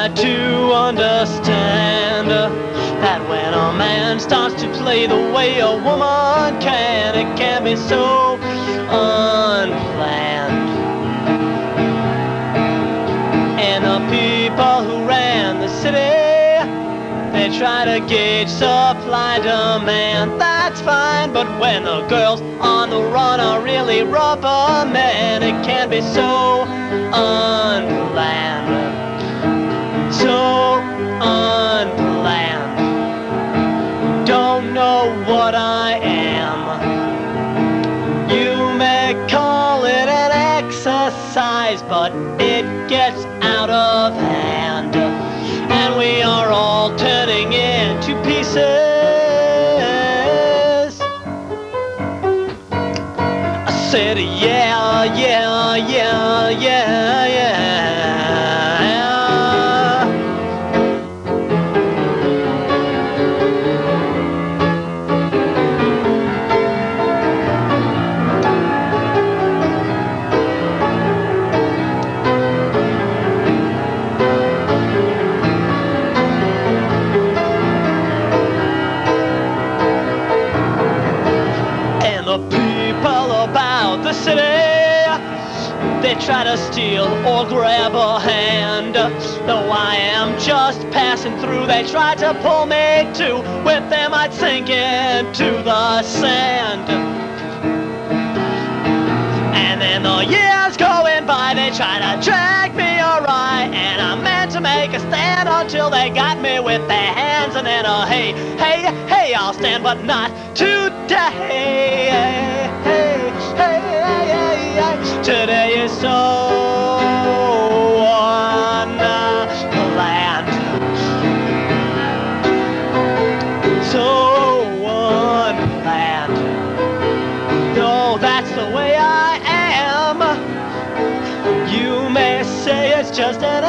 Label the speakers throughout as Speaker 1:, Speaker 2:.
Speaker 1: to understand that when a man starts to play the way a woman can, it can be so unplanned. And the people who ran the city, they try to gauge supply demand. That's fine, but when the girls on the run are really rubber men, it can be so unplanned. So unplanned. Don't know what I am. You may call it an exercise, but it gets out of hand, and we are all turning into pieces. I said, yeah, yeah, yeah, yeah, yeah. The city, they try to steal or grab a hand. Though I am just passing through, they try to pull me too. With them I'd sink into the sand. And then the years going by, they try to drag me awry, and I meant to make a stand until they got me with their hands. And then hey, hey, hey, I'll stand, but not today. Today is so unplanned. So unplanned. Though that's the way I am, you may say it's just an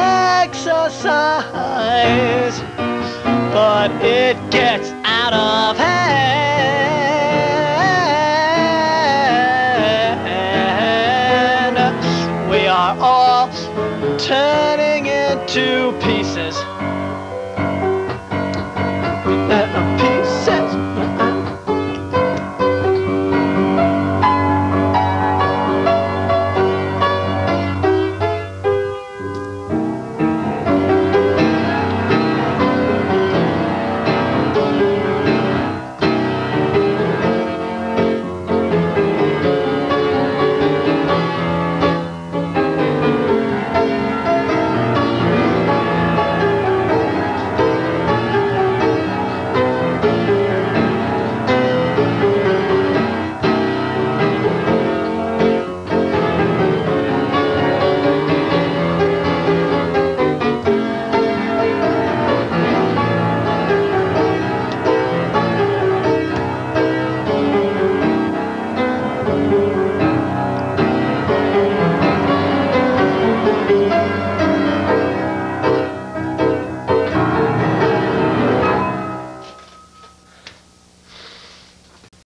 Speaker 1: exercise, but it gets out of hand. We are all turning into pieces.